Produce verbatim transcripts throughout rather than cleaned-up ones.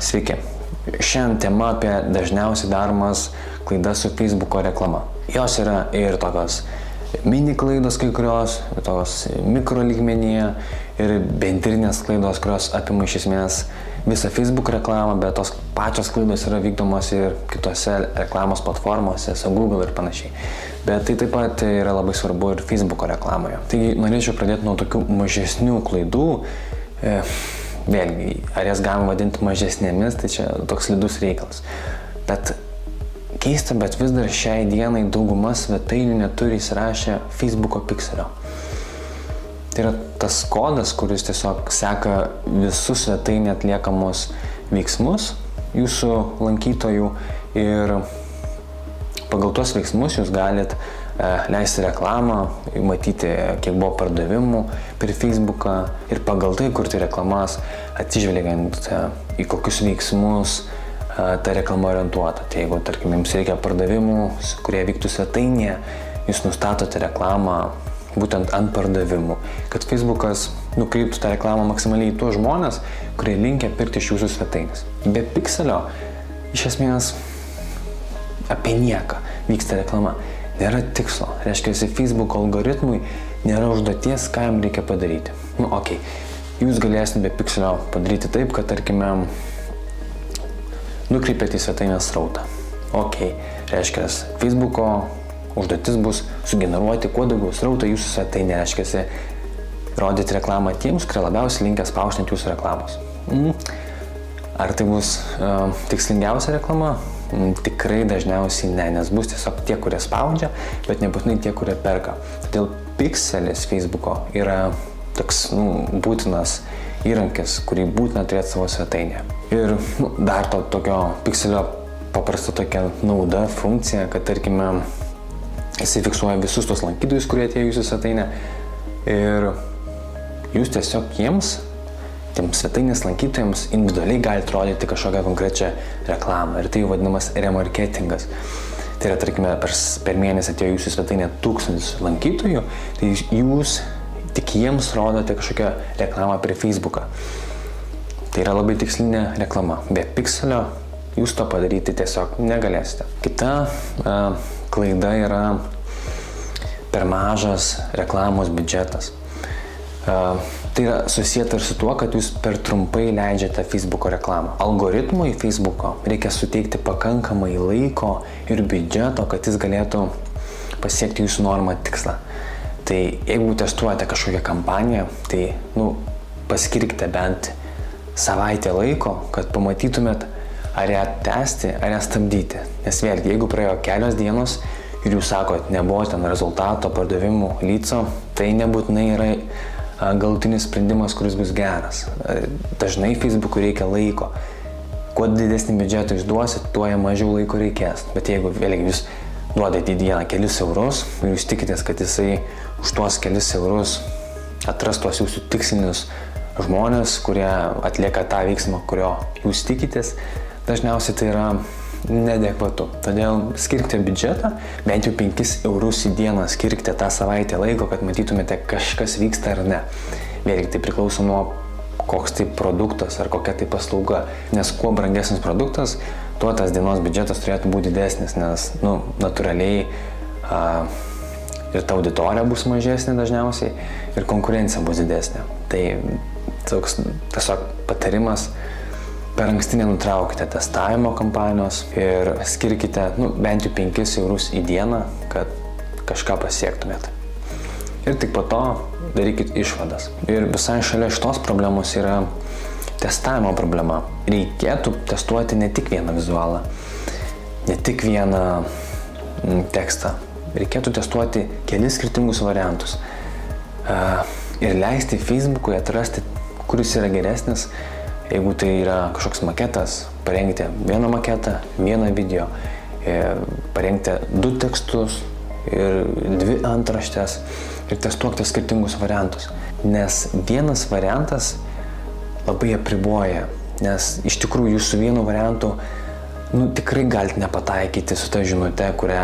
Sveiki. Šiandien tema apie dažniausiai daromas klaidas su Facebooko reklama. Jos yra ir tokios mini klaidos kai kurios, tokios mikro lygmenyje ir bendrinės klaidos, kurios apima iš esmės visą Facebook reklamą, bet tos pačios klaidos yra vykdomos ir kitose reklamos platformose, su Google ir panašiai. Bet tai taip pat yra labai svarbu ir Facebooko reklamoje. Taigi norėčiau pradėti nuo tokių mažesnių klaidų. E, Vėlgi, ar jas galima vadinti mažesnėmis, tai čia toks slidus reikalas. Bet keista, bet vis dar šiai dienai dauguma svetainių neturi įsirašę Facebooko pikselio. Tai yra tas kodas, kuris tiesiog seka visus svetainė atliekamus veiksmus jūsų lankytojų ir pagal tuos veiksmus jūs galit leisti reklamą, matyti, kiek buvo pardavimų per Facebooką ir pagal tai kurti reklamas, atsižvelgiant į kokius veiksmus ta reklama orientuota. Tai jeigu, tarkim, jums reikia pardavimų, kurie vyktų svetainėje, jūs nustatote reklamą būtent ant pardavimų, kad Facebookas nukreiptų tą reklamą maksimaliai į tuos žmonės, kurie linkę pirkti iš jūsų svetainės. Be pikselio, iš esmės, apie nieką vyksta reklama. Nėra tikslo, reiškia, Facebook algoritmui nėra užduoties, ką jam reikia padaryti. Nu, okei, okay. Jūs galėsite be pikselio padaryti taip, kad, tarkime, nukreipėte į svetainės srautą. Okei, okay. Reiškia, Facebooko užduotis bus sugeneruoti kuo daugiau srautą jūsų svetainė, reiškia, rodyti reklamą tiems, kurie labiausiai linkę spausdinti jūsų reklamos. Mm. Ar tai bus uh, tikslingiausia reklama? Tikrai dažniausiai ne, nes bus tiesiog tie, kurie spaudžia, bet nebūtinai tie, kurie perka. Todėl pikselis Facebooko yra toks nu, būtinas įrankis, kurį būtina turėti savo svetainėje. Ir nu, dar to tokio pikselio paprasta tokia nauda, funkcija, kad tarkime jisai fiksuoja visus tos lankytojus, kurie atėjo jūsų svetainę ir jūs tiesiog jiems tiems svetainės lankytojams individualiai galite rodyti kažkokią konkrečią reklamą ir tai vadinamas remarketingas. Tai yra, tarkime, per, per mėnesį atėjo jūsų svetainė tūkstantis lankytojų, tai jūs tik jiems rodote kažkokią reklamą prie Facebooką. Tai yra labai tikslinė reklama. Be pikselio jūs to padaryti tiesiog negalėsite. Kita uh, klaida yra per mažas reklamos biudžetas. Uh, Tai yra susijęta ir su tuo, kad jūs per trumpai leidžiate Facebooko reklamą. Algoritmui Facebooko reikia suteikti pakankamai laiko ir biudžeto, kad jis galėtų pasiekti jūsų norimą tikslą. Tai jeigu testuojate kažkokią kampaniją, tai nu, paskirkite bent savaitę laiko, kad pamatytumėt, ar ją tęsti, ar ją stabdyti. Nes vėlgi, jeigu praėjo kelios dienos ir jūs sakot, nebuvo ten rezultato, pardavimų, lyco, tai nebūtinai yra galutinis sprendimas, kuris bus geras. Dažnai Facebook'ui reikia laiko. Kuo didesnį biudžetą jūs duosit, tuo jam mažiau laiko reikės. Bet jeigu vėlgi jūs duodate į dieną kelis eurus ir jūs tikitės, kad jisai už tuos kelis eurus atras tuos jūsų tikslinius žmonės, kurie atlieka tą veiksmą, kurio jūs tikitės, dažniausiai tai yra neadekvatu. Todėl skirkite biudžetą, bent jau penkis eurus į dieną skirkite tą savaitę laiko, kad matytumėte, kažkas vyksta ar ne. Vėlgi tai priklauso nuo koks tai produktas ar kokia tai paslauga. Nes kuo brangesnis produktas, tuo tas dienos biudžetas turėtų būti didesnis, nes nu, natūraliai a, ir ta auditorija bus mažesnė dažniausiai ir konkurencija bus didesnė. Tai toks tiesiog patarimas. Per anksti nenutraukite testavimo kampanijos ir skirkite nu, bent jau penkis eurus į dieną, kad kažką pasiektumėte. Ir tik po to darykit išvadas. Ir visai šalia šitos problemos yra testavimo problema. Reikėtų testuoti ne tik vieną vizualą, ne tik vieną m, tekstą. Reikėtų testuoti kelis skirtingus variantus. Uh, ir leisti Facebook'ui atrasti, kuris yra geresnis. Jeigu tai yra kažkoks maketas, parengti vieną maketą, vieną video, parengti du tekstus ir dvi antraštės ir testuokite skirtingus variantus. Nes vienas variantas labai apriboja, nes iš tikrųjų jūs su vienu variantu nu, tikrai galite nepataikyti su ta žinute, kurią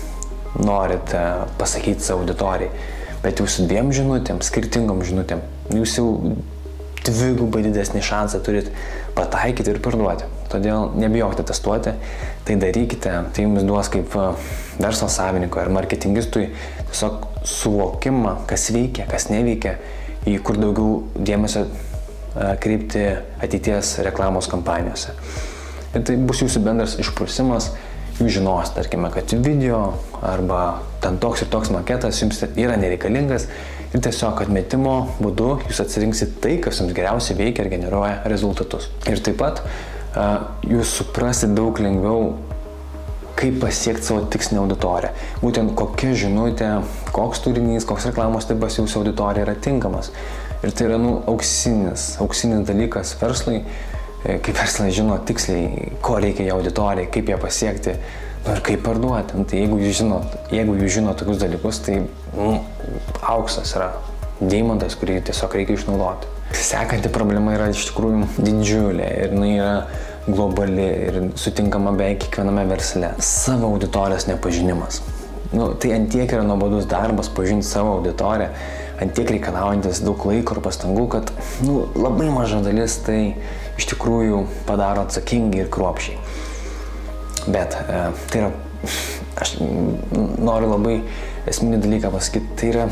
norite pasakyti savo auditorijai. Bet jau su dviem žinutėm, skirtingom žinutėm, jūs jau dvigubai didesnį šansą turit pataikyti ir parduoti. Todėl nebijokite testuoti, tai darykite, tai jums duos kaip verslo savininkui ar marketingistui tiesiog suvokimą, kas veikia, kas neveikia, į kur daugiau dėmesio kreipti ateities reklamos kampanijose. Ir tai bus jūsų bendras išprusimas, jūs žinos, tarkime, kad video arba ten toks ir toks maketas jums yra nereikalingas ir tiesiog atmetimo būdu jūs atsirinksit tai, kas jums geriausiai veikia ir generuoja rezultatus. Ir taip pat jūs suprasit daug lengviau, kaip pasiekti savo tikslinę auditoriją. Būtent kokia žinutė, koks turinys, koks reklamos tipas jūsų auditorija yra tinkamas. Ir tai yra nu, auksinis, auksinis dalykas verslui, kaip verslai žino tiksliai, ko reikia jų auditorijai, kaip ją pasiekti nu, ir kaip parduoti. Tai jeigu jūs žinot, jeigu jūs žinot tokius dalykus, tai nu, auksas yra deimantas, kurį tiesiog reikia išnaudoti. Sekanti problema yra iš tikrųjų didžiulė ir jinai yra globali ir sutinkama beveik kiekviename versle. Savo auditorijos nepažinimas. Nu, tai antiek yra nuobodus darbas pažinti savo auditoriją, antiek reikalaujantis daug laiko ir pastangų, kad nu, labai maža dalis tai iš tikrųjų padaro atsakingai ir kruopščiai. Bet e, tai yra, aš noriu labai esminį dalyką pasakyti, tai yra,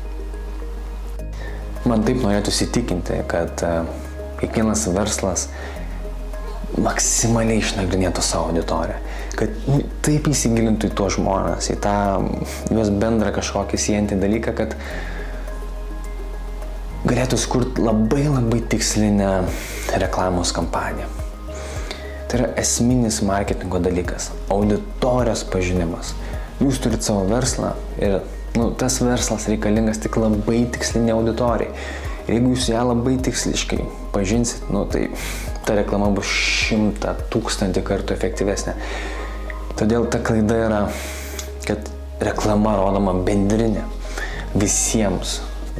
man taip norėtų įsitikinti, kad e, kiekvienas verslas maksimaliai išnagrinėtų savo auditoriją, kad nu, taip įsigilintų į tuos žmonės, į tą juos bendrą kažkokį siejantį dalyką, kad galėtų skurti labai labai tikslinę reklamos kampaniją. Tai yra esminis marketingo dalykas – auditorijos pažinimas. Jūs turit savo verslą ir nu, tas verslas reikalingas tik labai tikslinė auditorijai. Ir jeigu jūs ją labai tiksliškai pažinsit, nu, tai ta reklama bus šimtą tūkstantį kartų efektyvesnė. Todėl ta klaida yra, kad reklama rodoma bendrinė visiems.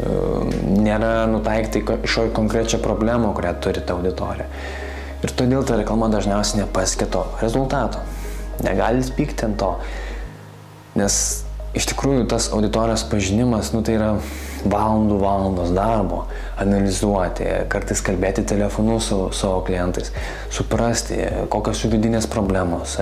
Nėra nutaikyti kažkokią konkrečią problemą, kurią turi ta auditorija. Ir todėl ta reklama dažniausiai nepasiekia to rezultato. Negalit pykti ant to, nes iš tikrųjų tas auditorijos pažinimas, nu, tai yra valandų valandos darbo, analizuoti, kartais kalbėti telefonu su savo klientais, suprasti, kokios jų vidinės problemos,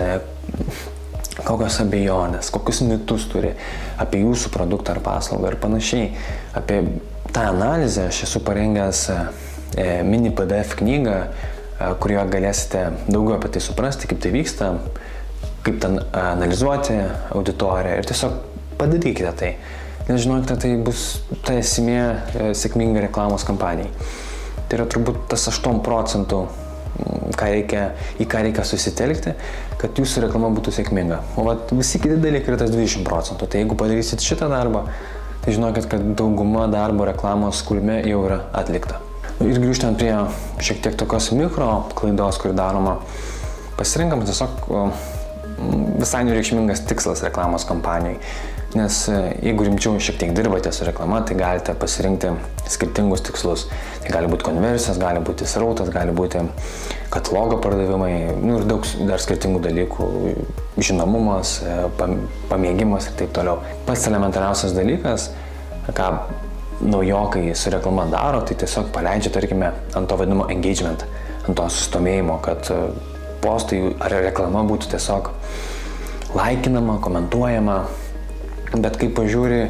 kokios abejonės, kokius mitus turi apie jūsų produktą ar paslaugą ir panašiai. Apie tą analizę aš esu parengęs mini P D F knygą, kurioje galėsite daugiau apie tai suprasti, kaip tai vyksta, kaip ten analizuoti auditoriją ir tiesiog padarykite tai. Nes žinokite, tai bus ta esmė sėkminga reklamos kampanijai. Tai yra turbūt tas aštuoni procentų, ką reikia, į ką reikia susitelkti, kad jūsų reklama būtų sėkminga. O vat, visi kiti dalykai yra tas dvidešimt procentų. Tai jeigu padarysit šitą darbą, tai žinokit, kad dauguma darbo reklamos kūrime jau yra atlikta. Ir grįžtant prie šiek tiek tokios mikro klaidos, kuri daroma, pasirinkam tiesiog visai nereikšmingas tikslas reklamos kampanijai. Nes jeigu rimčiau šiek tiek dirbate su reklama, tai galite pasirinkti skirtingus tikslus. Tai gali būti konversijos, gali būti srautas, gali būti katalogo pardavimai, nu ir daug dar skirtingų dalykų, žinomumas, pamėgimas ir taip toliau. Pats elementariausias dalykas, ką naujokai su reklama daro, tai tiesiog paleidžia, tarkime, ant to vadinamo engagement, ant to sustomėjimo, kad postai ar reklama būtų tiesiog laikinama, komentuojama. Bet kai pažiūri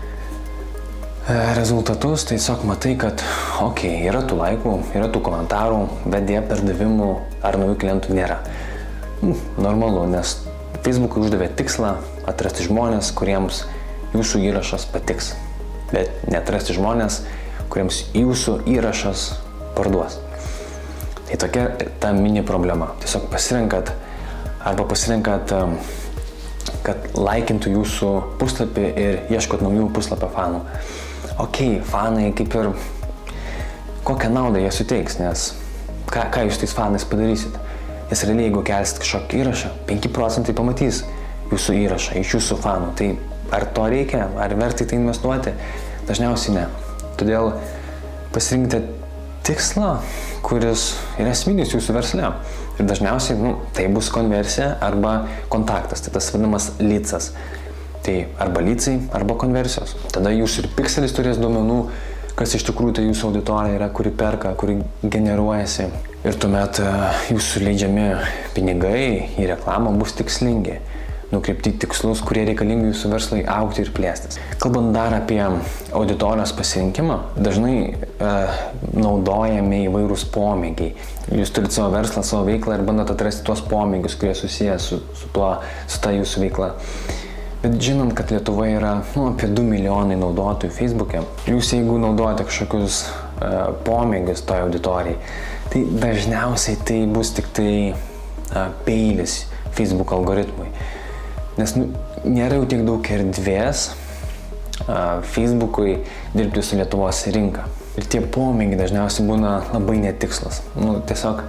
rezultatus, tai tiesiog matai, kad okei, okay, yra tų laikų, yra tų komentarų, bet dėja pardavimų ar naujų klientų nėra. Normalu, nes Facebook'ui uždavė tikslą atrasti žmonės, kuriems jūsų įrašas patiks, bet neatrasti žmonės, kuriems jūsų įrašas parduos. Tai tokia ta mini problema. Tiesiog pasirenkat arba pasirenkat kad laikintų jūsų puslapį ir ieškot naujų puslapio fanų. Ok, fanai kaip ir kokią naudą jie suteiks, nes ką, ką jūs tais fanais padarysit? Nes realiai, jeigu kelsit kažkokį įrašą, penki procentai pamatys jūsų įrašą iš jūsų fanų. Tai ar to reikia, ar verta į tai investuoti? Dažniausiai ne. Todėl pasirinkite tikslą, kuris yra esminis jūsų versle. Ir dažniausiai nu, tai bus konversija arba kontaktas, tai tas vadinamas leadsas. Tai arba leadsai, arba konversijos. Tada jūsų ir pixelis turės duomenų, kas iš tikrųjų tai jūsų auditorija yra, kuri perka, kuri generuojasi. Ir tuomet jūsų leidžiami pinigai į reklamą bus tikslingi, nukreipti tikslus, kurie reikalingi jūsų verslui augti ir plėstis. Kalbant dar apie auditorijos pasirinkimą, dažnai e, naudojami įvairūs pomėgiai. Jūs turite savo verslą, savo veiklą ir bandote atrasti tuos pomėgius, kurie susiję su, su, tuo, su ta jūsų veikla. Bet žinant, kad Lietuvoje yra nu, apie du milijonai naudotojų Facebook'e, jūs jeigu naudojate kažkokius e, pomėgius toj auditorijai, tai dažniausiai tai bus tik tai e, peilis Facebook algoritmui. Nes nu, nėra jau tiek daug erdvės e, Facebook'ui dirbti su Lietuvos rinka. Ir tie pomėgiai dažniausiai būna labai netikslus. Nu, tiesiog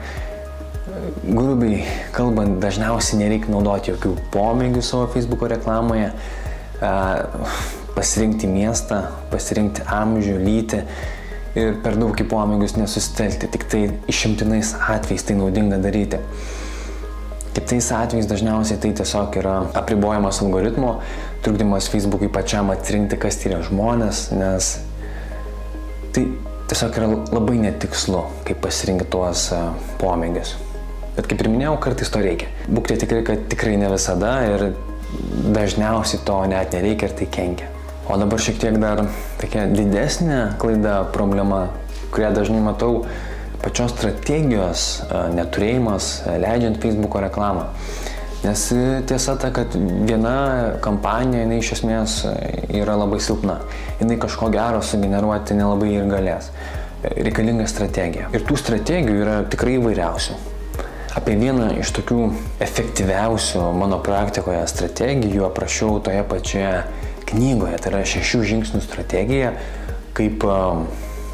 grubiai kalbant, dažniausiai nereikia naudoti jokių pomėgių savo Facebook'o reklamoje, pasirinkti miestą, pasirinkti amžių, lytį ir per daug į pomėgius nesusitelkti, tik tai išimtinais atvejais tai naudinga daryti. Kitais atvejais dažniausiai tai tiesiog yra apribojimas algoritmo, trukdymas Facebook'ui pačiam atrinkti, kas tai yra žmonės, nes tai tiesiog yra labai netikslu, kaip pasirinkti tuos pomėgius. Bet kaip ir minėjau, kartais to reikia. Būkite tikri, kad tikrai ne visada ir dažniausiai to net nereikia ir tai kenkia. O dabar šiek tiek dar tokia didesnė klaida, problema, kurią dažnai matau, pačios strategijos neturėjimas leidžiant Facebook'o reklamą. Nes tiesa ta, kad viena kampanija, jinai iš esmės yra labai silpna. Jinai kažko gero sugeneruoti nelabai ir galės. Reikalinga strategija. Ir tų strategijų yra tikrai įvairiausių. Apie vieną iš tokių efektyviausių mano praktikoje strategijų aprašiau toje pačioje knygoje. Tai yra šešių žingsnių strategija, kaip um,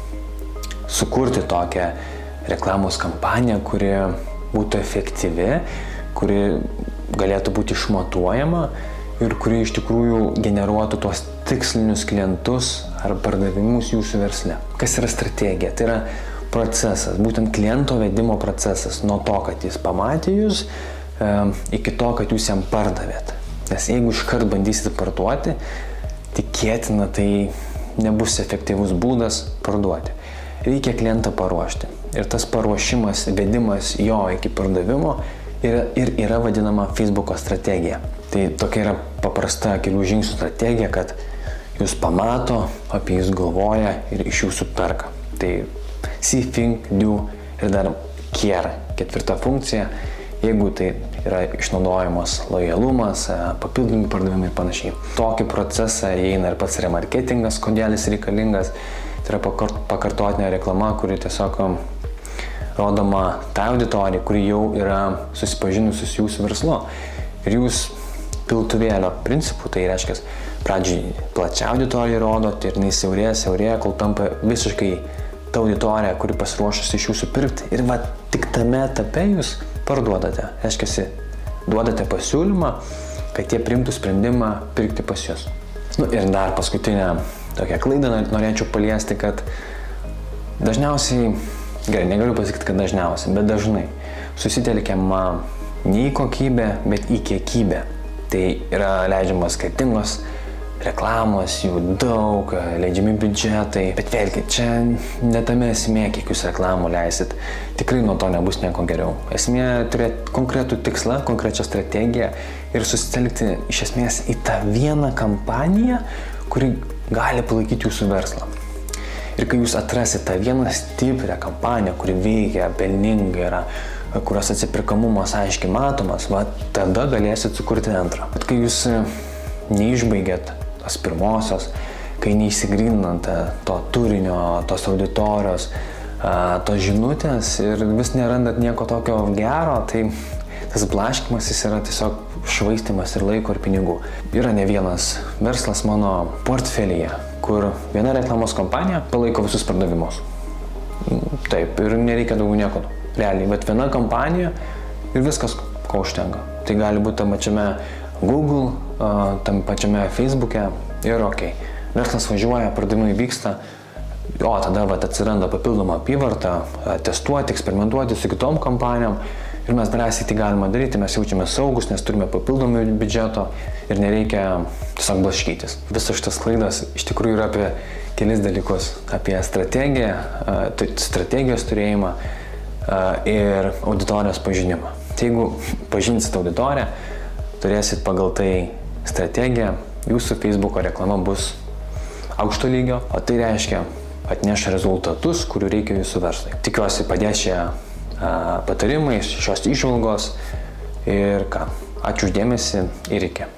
sukurti tokią reklamos kampaniją, kuri būtų efektyvi, kuri galėtų būti išmatuojama ir kuri iš tikrųjų generuotų tuos tikslinius klientus ar pardavimus jūsų versle. Kas yra strategija? Tai yra procesas, būtent kliento vedimo procesas, nuo to, kad jis pamatė jūs, e, iki to, kad jūs jam pardavėt. Nes jeigu iškart bandysite parduoti, tikėtina tai nebus efektyvus būdas parduoti. Reikia klientą paruošti. Ir tas paruošimas, vedimas jo iki pardavimo yra, ir yra vadinama Facebook'o strategija. Tai tokia yra paprasta kelių žingsnių strategija, kad jūs pamato, apie jūs galvoja ir iš jūsų perka. Tai see, think, do ir dar care, ketvirta funkcija, jeigu tai yra išnaudojamas lojalumas, papildomi pardavimai ir panašiai. Tokį procesą įeina ir pats remarketingas, kodėl jis reikalingas, tai yra pakartotinė reklama, kuri tiesiog rodoma tai auditorijai, kuri jau yra susipažinusi su jūsų verslu. Ir jūs piltuvėlio principų, tai reiškia, pradžiai plačią auditoriją rodot ir jinai siaurėja, siaurėja, kol tampa visiškai ta auditorija, kuri pasiruošusi iš jūsų pirkti. Ir va, tik tame etape jūs parduodate. Reiškia, duodate pasiūlymą, kad jie priimtų sprendimą pirkti pas jūs. Nu, ir dar paskutinę tokią klaidą norėčiau paliesti, kad dažniausiai, gerai, negaliu pasakyti, kad dažniausiai, bet dažnai susitelkiama ne į kokybę, bet į kiekybę. Tai yra leidžiamas skirtingos reklamos, jų daug, leidžiami biudžetai, bet vėlgi, čia ne tame esmė, kiek jūs reklamų leisit. Tikrai nuo to nebus nieko geriau. Esmė turėti konkretų tikslą, konkrečią strategiją ir susitelkti iš esmės į tą vieną kampaniją, kuri gali palaikyti jūsų verslą. Ir kai jūs atrasite tą vieną stiprią kampaniją, kuri veikia, pelninga yra, kurios atsipirkamumas aiškiai matomas, va, tada galėsit sukurti antrą. Bet kai jūs neišbaigėt tos pirmosios, kai neįsigryninant to turinio, tos auditorijos, tos žinutės ir vis nerandat nieko tokio gero, tai tas blaškymas jis yra tiesiog švaistymas ir laiko ir pinigų. Yra ne vienas verslas mano portfelyje, kur viena reklamos kompanija palaiko visus pardavimus. Taip, ir nereikia daugiau nieko. Realiai, bet viena kompanija ir viskas, ko užtenka. Tai gali būti tam pačiame Google, tam pačiame Facebook'e ir ok. Verslas važiuoja, pardavimai vyksta, o tada vat, atsiranda papildoma apyvarta, testuoti, eksperimentuoti su kitom kompanijom ir mes drąsiai tai galime daryti, mes jaučiame saugus, nes turime papildomų biudžeto ir nereikia tiesiog blaškytis. Visas šitas klaidas iš tikrųjų yra apie kelis dalykus apie strategiją, strategijos turėjimą ir auditorijos pažinimą. Tai jeigu pažinsit auditoriją, turėsit pagal tai strategiją, jūsų Facebook'o reklama bus aukšto lygio, o tai reiškia atneš rezultatus, kurių reikia jūsų verslui. Tikiuosi padės šie patarimai, šios įžvalgos ir ką. Ačiū už dėmesį ir iki.